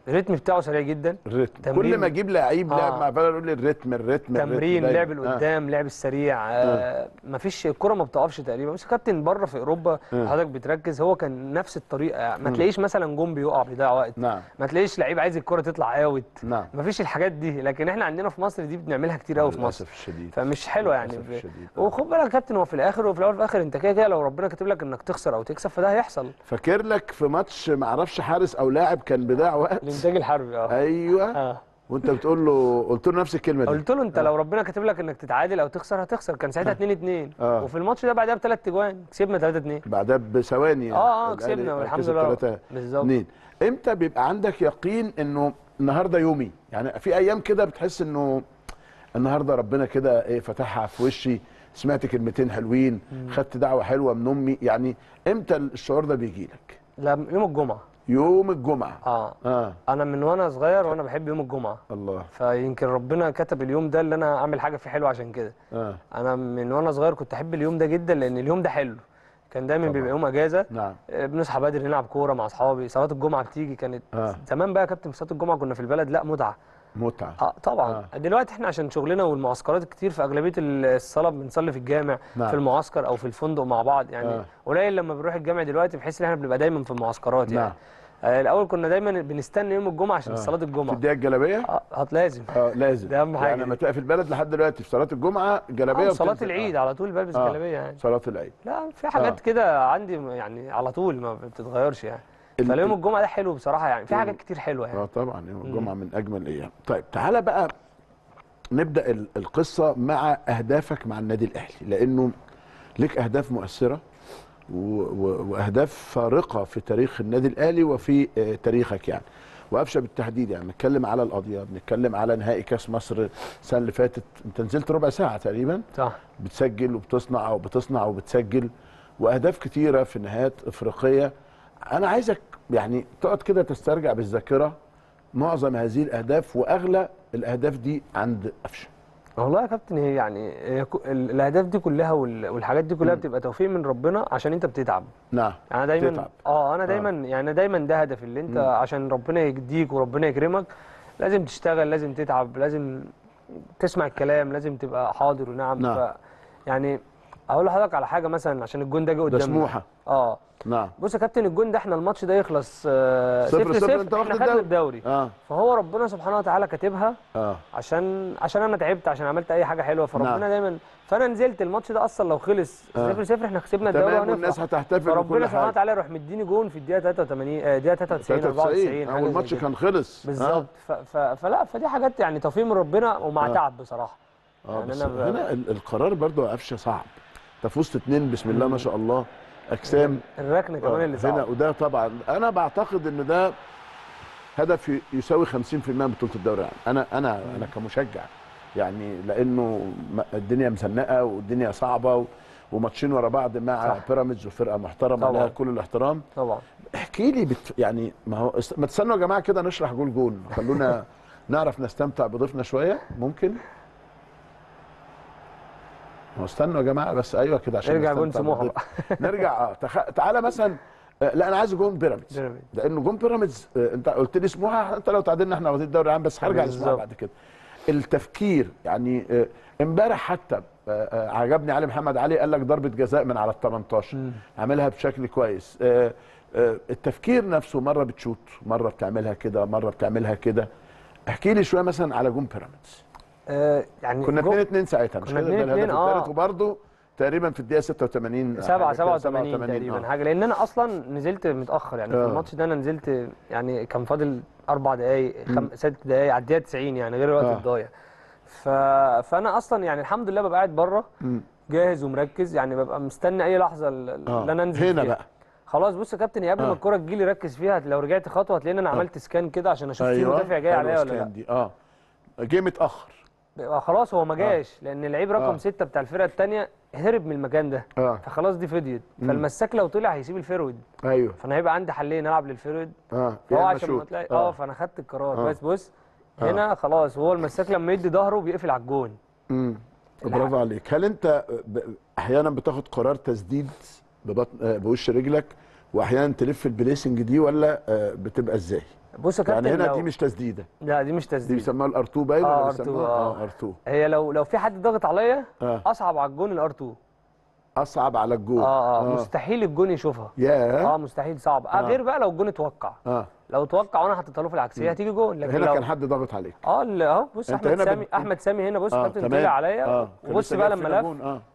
الريتم بتاعه سريع جدا. الريتم كل ما اجيب لعيب آه. لعب مع فالر يقول لي الريتم الريتم تمرين الريتم لعب لقدام، آه. لعب السريع، آه. آه. مفيش الكره ما بتقفش تقريبا. بس كابتن بره في اوروبا آه. حضرتك بتركز، هو كان نفس الطريقه يعني. ما تلاقيش مثلا جون بيقع بيضيع وقت، نعم. ما تلاقيش لعيب عايز الكره تطلع اوت، نعم. مفيش الحاجات دي. لكن احنا عندنا في مصر دي بنعملها كتير قوي في مصر، للاسف الشديد، فمش حلوه يعني. آه. وخد بالك يا كابتن، هو في الاخر وفي الاول وفي الاخر انت كده كده لو ربنا كاتب لك انك تخسر او تكسب فده هيحصل. فاكر لك في ماتش ما اعرفش حارس او لاعب كان بيضيع وقت، الانتاج الحربي. اه ايوه. اه وانت بتقول له، قلت له نفس الكلمه دي، قلت له انت آه. لو ربنا كاتب لك انك تتعادل او تخسر هتخسر. كان ساعتها اتنين اتنين، آه. وفي الماتش ده بعدها بثلاث اجوان كسبنا ثلاثة اتنين بعدها بثواني. اه اه كسبنا والحمد لله. بالظبط. امتى بيبقى عندك يقين انه النهارده يومي؟ يعني في ايام كده بتحس انه النهارده ربنا كده ايه فتحها في وشي، سمعت كلمتين حلوين، خدت دعوه حلوه من امي، يعني امتى الشعور ده بيجي لك؟ لا، يوم الجمعه. يوم الجمعه. اه اه انا من وانا صغير وانا بحب يوم الجمعه. الله. فيمكن ربنا كتب اليوم ده اللي انا اعمل حاجه فيه حلوه عشان كده. اه انا من وانا صغير كنت احب اليوم ده جدا، لان اليوم ده حلو. كان دايما طبعا. بيبقى يوم اجازه. نعم. بنصحى بدري نلعب كوره مع اصحابي، صلاه الجمعه بتيجي كانت آه. زمان بقى يا كابتن. في صلاه الجمعه كنا في البلد، لا متعه متعه. اه طبعا. آه. دلوقتي احنا عشان شغلنا والمعسكرات الكتير، في اغلبيه الصلاه بنصلي في الجامع. نعم. في المعسكر او في الفندق مع بعض يعني. قليل آه. لما بنروح الجامع دلوقتي، بحيث ان احنا بنبقى دايما في المعسكرات يعني. نعم. آه الاول كنا دايما بنستنى يوم الجمعه عشان آه. صلاه الجمعه. تديها الجلابيه؟ اه هت لازم. اه لازم. ده اهم حاجه. يعني لما تبقى في البلد لحد دلوقتي في صلاه الجمعه جلابيه، آه صلاه العيد آه. على طول بلبس آه. جلابيه يعني. صلاه العيد. لا في حاجات آه. كده عندي يعني على طول ما بتتغيرش يعني. فاليوم الجمعه ده حلو بصراحه يعني. في حاجات كتير حلوه يعني. اه طبعا يوم الجمعه من اجمل الايام. طيب تعالى بقى نبدا القصه مع اهدافك مع النادي الاهلي، لانه لك اهداف مؤثره واهداف فارقه في تاريخ النادي الاهلي وفي تاريخك يعني، وقفشه بالتحديد. يعني بنتكلم على القضيه، بنتكلم على نهائي كاس مصر السنه اللي فاتت، انت نزلت ربع ساعه تقريبا صح، بتسجل وبتصنع او بتصنع وبتسجل، واهداف كتيره في نهايات افريقيه. انا عايزك يعني تقعد كده تسترجع بالذاكره معظم هذه الاهداف واغلى الاهداف دي عند قفشه. والله يا كابتن، هي يعني هي الاهداف دي كلها والحاجات دي كلها م. بتبقى توفيق من ربنا عشان انت بتتعب. نعم. يعني دايما تتعب. اه انا دايما آه. يعني دايما ده هدفي، اللي انت م. عشان ربنا يهديك وربنا يكرمك لازم تشتغل، لازم تتعب، لازم تسمع الكلام، لازم تبقى حاضر ونعم. نعم. ف يعني اقول لحضرتك على حاجه مثلا، عشان الجون ده جه قدامنا. ده سموحه. اه نعم. بص يا كابتن، الجون ده احنا الماتش ده يخلص آه صفر صفر، انت احنا خدنا الدوري. اه فهو ربنا سبحانه وتعالى كاتبها اه عشان عشان انا تعبت، عشان عملت اي حاجه حلوه، فربنا نعم. دايما. فانا نزلت الماتش ده اصلا لو خلص صفر صفر آه. احنا كسبنا الدوري وهنفرح، والناس هتحتفل، فربنا سبحانه وتعالى يروح مديني جون في الدقيقه تلاتة وتمانين آه دقيقه تلاتة وتسعين اربعة وتسعين اول الماتش كان خلص بالظبط. آه. فلا فدي حاجات يعني توفيق من ربنا ومع آه. تعب بصراحه. اه يعني بس أنا هنا ب... القرار برضه يا قفشه صعب. انت فزت اتنين بسم الله ما شاء الله، اجسام الركن كمان اللي صعب هنا، وده طبعا انا بعتقد ان ده هدف يساوي خمسين في المية من بطوله الدوري. يعني انا انا مم. انا كمشجع يعني، لانه الدنيا مزنقه والدنيا صعبه وماتشين ورا بعض مع بيراميدز وفرقه محترمه لها كل الاحترام طبعا. احكي لي بت... يعني ما هو ما تستنوا يا جماعه كده نشرح جول جول، خلونا نعرف نستمتع بضيفنا شويه ممكن. ما استنوا يا جماعه بس، ايوه كده عشان نرجع جون سموحه بقى. نرجع اه تخ... تعالى مثلا آه لا انا عايز جون بيراميدز، لانه جون بيراميدز آه انت قلت لي سموحه، انت لو تعادلنا احنا واخدين الدوري العام، بس هرجع لسموحه بعد كده. التفكير يعني امبارح آه حتى آه آه عجبني علي محمد علي، قال لك ضربه جزاء من على ال تمنتاشر عاملها بشكل كويس. آه آه التفكير نفسه مره بتشوت، مره بتعملها كده، مره بتعملها كده. احكي لي شويه مثلا على جون بيراميدز. آه يعني كنا اتنين اتنين ساعتها مش كده؟ ده الهدف الثالث، وبرده تقريبا في الدقيقه ستة وتمانين سبعة سبعة وتمانين تقريبا آه. حاجه، لان انا اصلا نزلت متاخر يعني آه. في الماتش ده. انا نزلت يعني كان فاضل اربع دقائق خم... ست دقائق على الدقيقه تسعين يعني، غير الوقت آه. الضايع. ف... فانا اصلا يعني الحمد لله ببقى قاعد بره جاهز ومركز، يعني ببقى مستني اي لحظه اللي آه. انا انزل هنا فيها. بقى خلاص بص يا كابتن، قبل آه. ما الكوره تجي لي ركز فيها، لو رجعت خطوه هتلاقيني انا آه. عملت سكان كده عشان اشوف أيوة. في مدافع جاي عليا ولا لا. دي. اه جه متاخر خلاص هو ما جاش آه. لان اللعيب رقم آه. ستة بتاع الفرقه الثانيه هرب من المكان ده آه. فخلاص دي فضيت. فالمساك لو طلع هيسيب الفيرود. ايوه فانا هيبقى عندي حلين، العب للفيرود اه فهو عشان ما تلاقي اه فانا خدت القرار آه. بس بص آه. هنا خلاص هو المساك لما يدي ظهره بيقفل على الجون. امم برافو عليك. هل انت احيانا بتاخد قرار تسديد ببطن بوش رجلك واحيانا تلف البليسنج دي، ولا بتبقى ازاي؟ بص يا كابتن، يعني هنا لو... دي مش تسديده، لا دي مش دي تسديد. بيسموها الار اتنين باين اه ولا ار اتنين. بيسموها اه اه ار اتنين؟ هي لو لو في حد ضاغط عليا آه. اصعب على الجون الار اتنين. اصعب على الجون. اه اه مستحيل الجون يشوفها. ياه. اه مستحيل، صعب. اه غير بقى لو الجون اتوقع. اه لو اتوقع وانا حطيتها له في العكسيه هتيجي جون. لكن هنا لو كان حد ضاغط عليك. اه اللي اهو بص أنت احمد هنا سامي بت- احمد سامي هنا بص اه كابتن تمام. طلع عليا. اه كان وبص لسه بقى جايب لما فينا لف جون. اه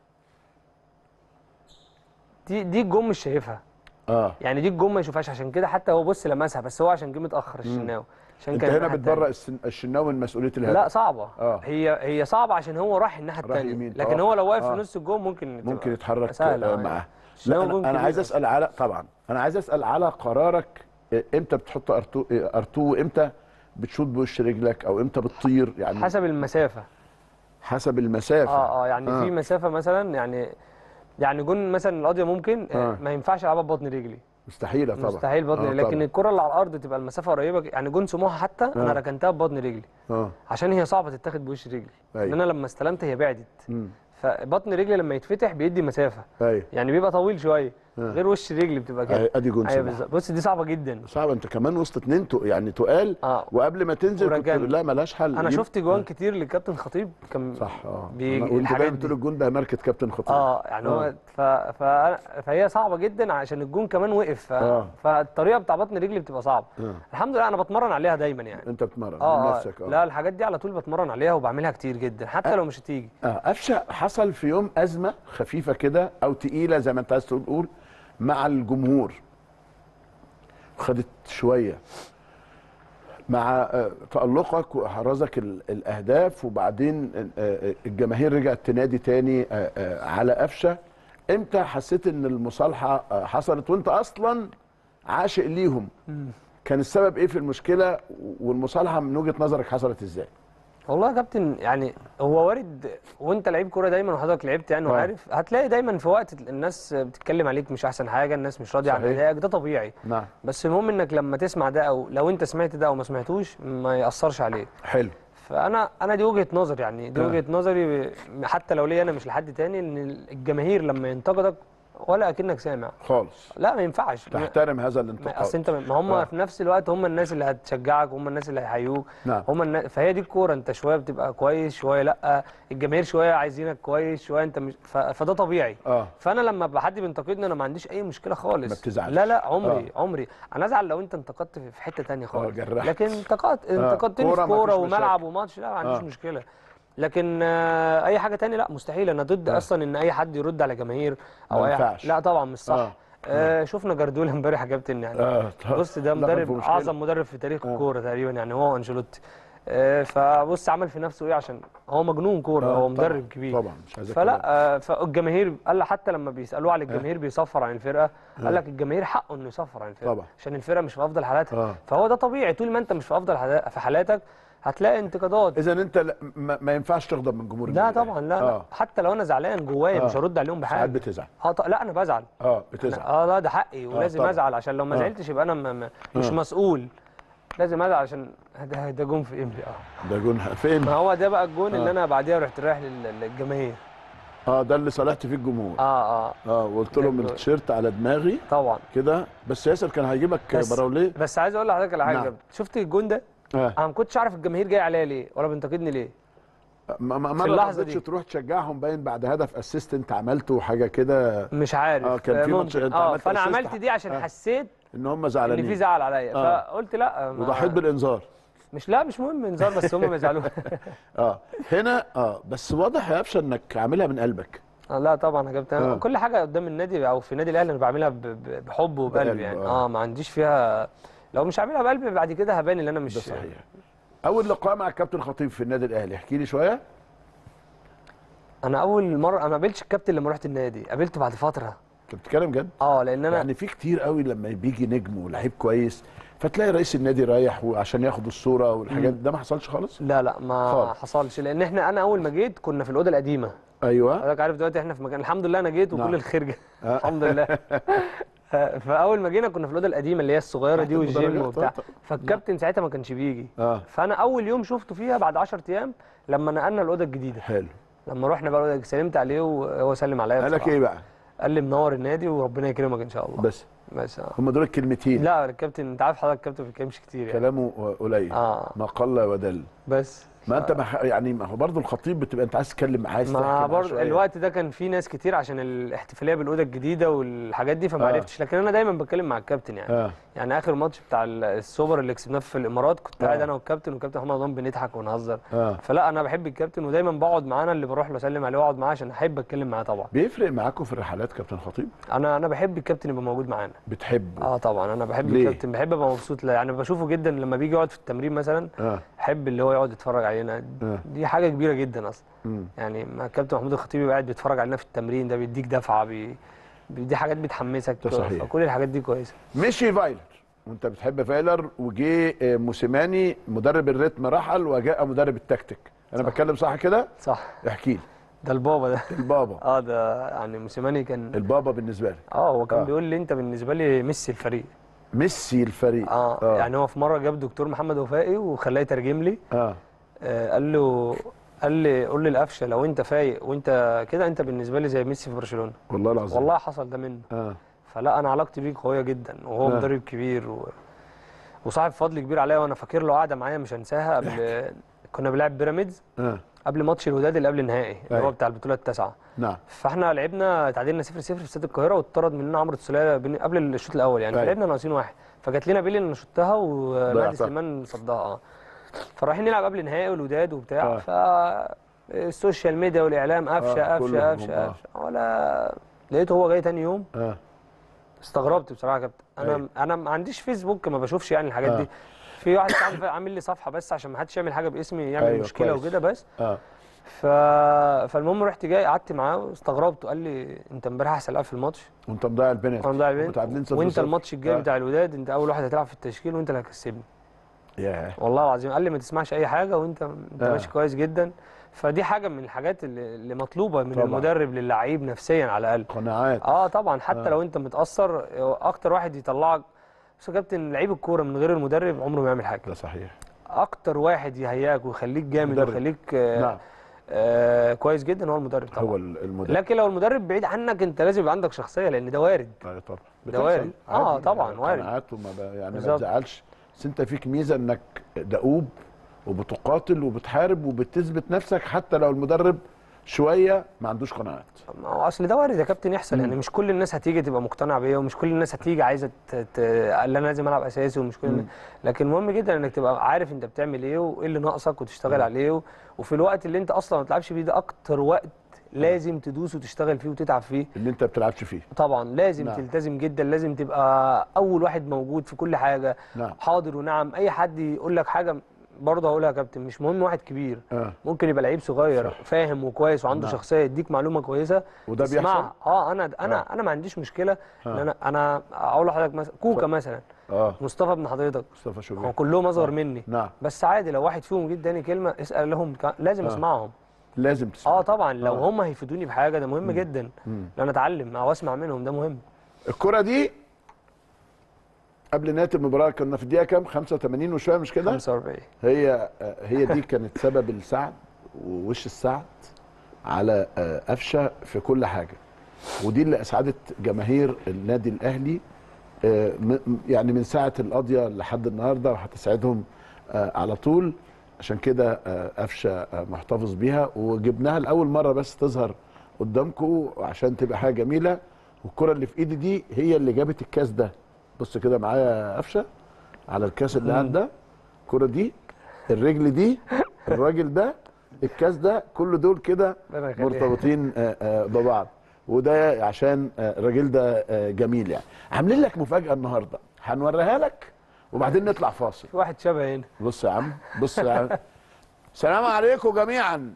دي دي الجون مش شايفها. اه يعني دي الجون ما يشوفهاش، عشان كده حتى هو بص لمسها، بس هو عشان جه متاخر الشناوي، عشان انت كان هنا الناحية التانية. بتبرأ السن- الشناوي من مسؤوليه الهدف. لا صعبه. آه. هي هي صعبه عشان هو راح الناحيه راح الثانيه، يمين، لكن آه. هو لو واقف آه. في نص الجون ممكن ممكن تبقى يتحرك سهله. آه آه. معاه. الشناوي لا جون انا, أنا كبير عايز أصلاً. اسال على طبعا انا عايز اسال على قرارك. آه، امتى بتحط ار اتنين وامتى بتشوط بوش رجلك او امتى بتطير يعني؟ حسب المسافه. حسب المسافه. اه اه يعني آه. في مسافه مثلا، يعني يعني جون مثلا القاضيه ممكن آه. آه. ما ينفعش العبها ببطن رجلي. مستحيله طبعا. مستحيل بطن آه رجلي. لكن طبعا. الكره اللي على الارض تبقى المسافه قريبه، يعني جون سموحه حتى آه. انا ركنتها ببطن رجلي اه عشان هي صعبه تتاخد بوش رجلي. أيوة. ان انا لما استلمت هي بعدت. امم فبطن رجلي لما يتفتح بيدي مسافه، ايوه يعني بيبقى طويل شويه. آه. غير وش رجلي بتبقى كده. أيوة، ادي جون ايوه سموحه. بالظبط. بص دي صعبه جدا. صعب. انت كمان وسط اتنين تو- يعني تقال. اه وقبل ما تنزل كنت ورجعنا. لا ملهاش حل. انا يم- شفت جوان آه. كتير للكابتن خطيب كان صح. اه بيجي وانت الحاجات باين قلت دي. له الجون ده ماركه كابتن خطيب. اه يعني هو ف... ف... فهي صعبه جدا عشان الجون كمان وقف. ف... آه. فالطريقه بتاع بطن رجلي بتبقى صعبه. آه. الحمد لله انا بتمرن عليها دايما يعني. انت بتمرن اه من آه. نفسك. اه لا الحاجات دي على طول بتمرن عليها وبعملها كتير جدا حتى آه. لو مش هتيجي. اه قفشه حصل في يوم ازمه خفيفه كده او تقيله زي ما انت عايز تقول مع الجمهور، خدت شويه مع آه، تألقك واحرازك ال- الاهداف، وبعدين آه، الجماهير رجعت تنادي تاني آه، آه، على قفشه. امتى حسيت ان المصالحه آه، حصلت وانت اصلا عاشق ليهم؟ كان السبب ايه في المشكله، والمصالحه من وجهه نظرك حصلت ازاي؟ والله يا كابتن يعني هو وارد، وانت لعيب كوره دايما وحضرتك لعبت يعني آه. وعارف، هتلاقي دايما في وقت الناس بتتكلم عليك مش احسن حاجه، الناس مش راضيه عن صحيح. ادائك، ده طبيعي. نعم. بس المهم انك لما تسمع ده او لو انت سمعت ده او ما سمعتوش ما ياثرش عليك. حلو. فانا انا دي وجهه نظري، يعني دي آه. وجهه نظري حتى لو ليا انا مش لحد تاني، ان الجماهير لما ينتقدك ولا اكنك سامع خالص. لا ما ينفعش. تحترم هذا ما- الانتقاد. اصل انت ما هم آه. في نفس الوقت هم الناس اللي هتشجعك وهم الناس اللي هيحيوك. نعم. هم الناس، فهي دي الكوره، انت شويه بتبقى كويس شويه لا، الجماهير شويه عايزينك كويس شويه انت مش ف... فده طبيعي. اه فانا لما حد بينتقدني انا ما عنديش اي مشكله خالص. ما بتزعلش. لا لا عمري آه. عمري انا ازعل لو انت انتقدت في في حته ثانيه خالص. جرحت. لكن انتقدت انتقدتني كورة في ما كوره فيش وملعب مشاكل. وماتش لا ما عنديش آه. مشكله. لكن آه، اي حاجه ثانيه لا مستحيل. انا ضد آه. اصلا ان اي حد يرد على جماهير او ما اي ينفعش. حاجه. لا طبعا مش صح. آه. آه. شفنا جاردولا امبارح يا كابتن يعني. اه طبعا. بص ده دخل في مدرب مشكلة. اعظم مدرب في تاريخ آه. الكوره تقريبا يعني هو وانشيلوتي. آه فبص عمل في نفسه ايه عشان هو مجنون كوره. آه. هو طبعاً. مدرب كبير. طبعا مش عايز فلا آه فالجماهير قال حتى لما بيسالوه على الجماهير بيصفر عن الفرقه قال لك الجماهير حقه انه يصفر عن الفرقه طبعا. عشان الفرقه مش في افضل حالاتها. آه. فهو ده طبيعي، طول ما انت مش في افضل حالا- في حالاتك هتلاقي انتقادات. اذا انت لا- ما, ما ينفعش تغضب من جمهور لا النادي طبعا الأهلي. لا, لا آه. حتى لو انا زعلان جوايا آه. مش هرد عليهم بحاجه. ساعات بتزعل. اه ط- لا انا بزعل. اه بتزعل. اه لا ده حقي ولازم طبعا. ازعل عشان لو ما آه. زعلتش يبقى انا م- م- مش آه. مسؤول. لازم ازعل عشان ده ده جون في امبي. اه ده جون فين؟ ما هو ده بقى الجون آه. اللي انا بعديها رحت رايح لل- للجماهير. اه ده اللي صالحت فيه الجمهور. اه اه اه وقلت لهم ده التيشيرت على دماغي طبعا. كده. بس ياسر كان هيجيبك بس براوليه. بس عايز اقول لحضرتك على حاجه. نعم. شفت الجون ده آه. انا ما كنتش عارف الجماهير جايه عليا ليه ولا بينتقدني ليه. ما ما- ما اللحظة رضيتش دي. تروح تشجعهم باين بعد هدف اسيست انت عملته حاجه كده. مش عارف. اه كان في ممكن. ماتش انت اه عملت فانا assist. عملت دي عشان آه. حسيت ان هم ان زعلانين. في زعل عليا. آه. فقلت لا ما- وضحيت بالانذار. مش لا مش مهم انذار بس هم ما يزعلوش. اه هنا اه بس واضح يا قفشه انك عاملها من قلبك. آه لا طبعا يا كابتن. آه. كل حاجه قدام النادي او في النادي الاهلي انا بعملها ب- ب- بحب وبقلب بقلب، يعني. آه. اه ما عنديش فيها، لو مش هعملها بقلبي بعد كده هبان ان انا مش. ده صحيح. اول لقاء مع الكابتن خطيب في النادي الاهلي احكي لي شويه. انا اول مره انا ما قابلتش الكابتن لما رحت النادي، قابلته بعد فتره. انت بتتكلم جد؟ اه لان انا يعني في كتير قوي لما بيجي نجم ولعيب كويس فتلاقي رئيس النادي رايح وعشان ياخد الصوره والحاجات ده ما حصلش خالص. لا لا ما خالص. حصلش لان احنا انا اول ما جيت كنا في الاوضه القديمه. ايوه. حضرتك عارف دلوقتي احنا في مكان الحمد لله انا جيت وكل نعم. الخير جه. آه. الحمد لله. آه، فاول ما جينا كنا في الاوضه القديمه اللي هي الصغيره تحت دي والجيم المدرجات. وبتاع. آه، طبعا. فالكابتن ساعتها ما كانش بيجي. اه فانا اول يوم شفته فيها بعد عشرة ايام لما نقلنا الاوضه الجديده. حلو. لما رحنا بقى سلمت عليه وهو سلم عليا قال لك بصراحة. ايه بقى؟ قال لي منور النادي وربنا يكرمك ان شاء الله. بس بس اه هم دول الكلمتين. لا الكابتن انت عارف حضرتك الكابتن ما بيتكلمش كتير يعني. كلامه قليل. اه ما قل ودل. بس ما انت مح... يعني ما هو برضه الخطيب بتبقى انت عايز تتكلم، عايز تحكي ما معاه برضه شوية. الوقت ده كان في ناس كتير عشان الاحتفاليه بالاوضه الجديده والحاجات دي فما آه. عرفتش، لكن انا دايما بتكلم مع الكابتن يعني. آه. يعني اخر ماتش بتاع السوبر اللي كسبناه في الامارات كنت قاعد آه. انا والكابتن والكابتن محمد رمضان بنضحك ونهزر. آه. فلا انا بحب الكابتن ودايما بقعد معاه، انا اللي بروح له اسلم عليه واقعد معاه عشان احب اتكلم معاه طبعا. بيفرق معاكم في الرحلات كابتن خطيب؟ انا انا بحب الكابتن يبقى موجود معانا. بتحبه؟ اه طبعا انا بحب ليه؟ الكابتن، بحب ابقى مبسوط له يعني، بشوفه جدا لما بيجي يقعد في التمرين مثلا. اه احب اللي هو يقعد يتفرج علينا. آه. دي حاجه كبيره جدا اصلا. مم. يعني ما الكابتن محمود الخطيب يبقى قاعد بيتفرج علينا في التمرين ده بيديك دفعه بي... بي... دي حاجات بتحمسك. ده صحيح. فكل الحاجات دي كويسه. مشي فايلر وانت بتحب فايلر، وجه موسيماني مدرب الريتم رحل وجاء مدرب التكتيك. انا صح. بتكلم صح كده؟ صح. احكي لي. ده البابا ده. البابا. اه ده يعني موسيماني كان البابا بالنسبه لي. اه هو كان آه. بيقول لي انت بالنسبه لي ميسي الفريق. ميسي الفريق. اه, آه. يعني هو في مره جاب دكتور محمد وفائي وخلاه يترجم لي. اه, آه قال له قال لي قول لي القفشه لو انت فايق وانت كده انت بالنسبه لي زي ميسي في برشلونه. والله العظيم. والله حصل ده منه. اه فلا انا علاقتي بيه قويه جدا وهو آه. مدرب كبير و... وصاحب فضل كبير عليا، وانا فاكر له قعده معايا مش هنساها قبل كنا بنلعب بيراميدز اه قبل ماتش الوداد اللي قبل النهائي اللي هو أيوة. بتاع البطوله التاسعه. نعم. فاحنا لعبنا تعادلنا صفر صفر في استاد القاهره واتطرد مننا عمرو السوليه بن- قبل الشوط الاول يعني. أيوة. فلعبنا ناقصين واحد، فجات لنا بيلي انا شطها ومهدي ضيعتها. سليمان صدها. اه فرايحين نلعب قبل النهائي والوداد وبتاع. آه. فالسوشيال ميديا والاعلام قفشه آه، قفشه كلهم قفشه آه. قفشه ولا لقيته هو جاي تاني يوم. اه استغربت بصراحه يا كابتن. انا أيوة. انا ما عنديش فيسبوك، ما بشوفش يعني الحاجات آه. دي. في واحد صاحبي عامل لي صفحه بس عشان ما حدش يعمل حاجه باسمي يعمل أيوة، مشكله كويس. وكده بس. اه ف... فالمهم رحت جاي قعدت معاه واستغربت، قال لي انت امبارح احسن لاعب في الماتش وانت مضيع البنالتي. وانا مضيع البنت متعادلين صفر وانت صفر. الماتش الجاي آه. بتاع الوداد انت اول واحد هتلعب في التشكيل وانت اللي هتكسبني. ياه. والله العظيم قال لي ما تسمعش اي حاجه وانت انت آه. ماشي كويس جدا. فدي حاجه من الحاجات اللي, اللي مطلوبه من طبعا. المدرب للعيب نفسيا على الاقل. قناعات. اه طبعا حتى آه. لو انت متاثر اكتر واحد يطلعك. بس يا كابتن لعيب الكوره من غير المدرب عمره ما يعمل حاجه. ده صحيح. اكتر واحد يهيئك ويخليك جامد مدرب. ويخليك آه نعم. آه كويس جدا هو المدرب طبعا. هو المدرب. لكن لو المدرب بعيد عنك انت لازم يبقى عندك شخصيه لان ده وارد. ايوه طبعا. ده وارد. بتحصل اه عادي. طبعا يعني وارد. قناعات وما ب... يعني ما بالظبط. تزعلش. بس انت فيك ميزه انك دؤوب وبتقاتل وبتحارب وبتثبت نفسك حتى لو المدرب شويه ما عندوش قناعات. ما هو اصل ده وارد يا كابتن يحصل. مم. يعني مش كل الناس هتيجي تبقى مقتنعه بيا ومش كل الناس هتيجي عايزه ت... ت... اللي انا لازم العب اساسي ومش كل الناس. لكن مهم جدا انك تبقى عارف انت بتعمل ايه وايه اللي ناقصك وتشتغل مم. عليه و... وفي الوقت اللي انت اصلا ما بتلعبش فيه ده اكتر وقت لازم تدوس وتشتغل فيه وتتعب فيه. اللي انت ما بتلعبش فيه. طبعا لازم نعم. تلتزم جدا، لازم تبقى اول واحد موجود في كل حاجه. نعم. حاضر ونعم. اي حد يقول لك حاجه برضه هقولها يا كابتن، مش مهم واحد كبير. آه. ممكن يبقى لعيب صغير صح. فاهم وكويس وعنده نعم. شخصيه يديك معلومه كويسه وده تسمعها. بيحصل؟ اه انا انا آه. انا ما عنديش مشكله ان آه. انا انا اقول لحضرتك مثلا كوكا ف... مثلا اه مصطفى ابن حضرتك مصطفى هو شوبير. كلهم اصغر آه. مني. نعم. بس عادي لو واحد فيهم جه اداني كلمه اسال لهم ك- لازم آه. اسمعهم. لازم تسمع. اه طبعا لو آه. هم هيفيدوني بحاجه ده مهم مم. جدا. مم. ان انا اتعلم او اسمع منهم ده مهم. الكرة دي قبل نهايه المباراه كنا في الدقيقه كام؟ خمسة وثمانين وشويه مش كده؟ خمسة وأربعين. هي هي دي كانت سبب السعد ووش السعد على قفشه في كل حاجه، ودي اللي اسعدت جماهير النادي الاهلي يعني من ساعه القضيه لحد النهارده وهتسعدهم على طول. عشان كده قفشه محتفظ بيها وجبناها لاول مره بس تظهر قدامكم عشان تبقى حاجه جميله. والكره اللي في ايدي دي هي اللي جابت الكاس ده. بص كده معايا قفشه على الكاس اللي قاعد ده، الكره دي، الرجل دي، الراجل ده، الكاس ده، كل دول كده مرتبطين ببعض. وده عشان الراجل ده جميل يعني. عاملين لك مفاجاه النهارده هنوريها لك وبعدين نطلع فاصل. في واحد شبه هنا. بص يا عم، بص يا عم. السلام عليكم جميعا.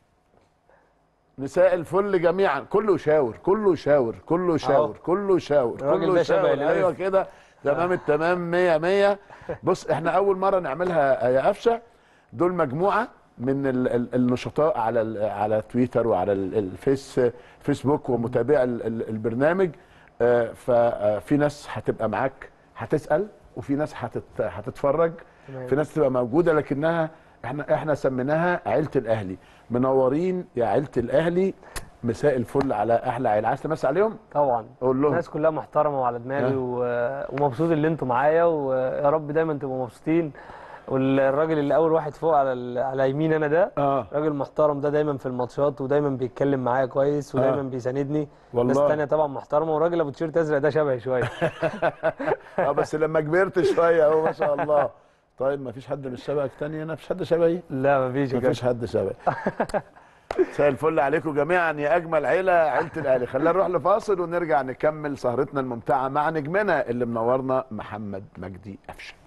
مساء الفل جميعا. كله يشاور، كله يشاور، كله يشاور، كله يشاور، كله يشاور. ايوه كده تمام التمام مية مية. بص احنا اول مره نعملها يا قفشه. دول مجموعه من النشطاء على على تويتر وعلى الفيس فيسبوك ومتابعي البرنامج. ففي ناس هتبقى معاك هتسال وفي ناس هتتفرج. في ناس تبقى موجوده لكنها احنا احنا سميناها عيله الاهلي. منورين يا عيله الاهلي. مساء الفل على احلى عيله. عايز تمسي عليهم؟ طبعا قول لهم. الناس كلها محترمه وعلى دماغي و- ومبسوط ان انتوا معايا، ويا رب دايما تبقوا مبسوطين. والراجل اللي اول واحد فوق على ال- على يمين انا ده اه راجل محترم، ده دايما في الماتشات ودايما بيتكلم معايا كويس ودايما آه. بيساندني. والله. ناس تانية طبعا محترمه، والراجل ابو تيشيرت ازرق ده شبهي شويه. اه بس لما كبرت شويه اهو ما شاء الله. طيب ما فيش حد مش شبهك تاني هنا؟ مفيش حد شبهي؟ لا مفيش ما كده. فيش حد شبهي. مساء الفل عليكم جميعا يا اجمل عيله، عيله الاهلي. خلينا نروح لفاصل ونرجع نكمل سهرتنا الممتعه مع نجمنا اللي منورنا محمد مجدي قفشه.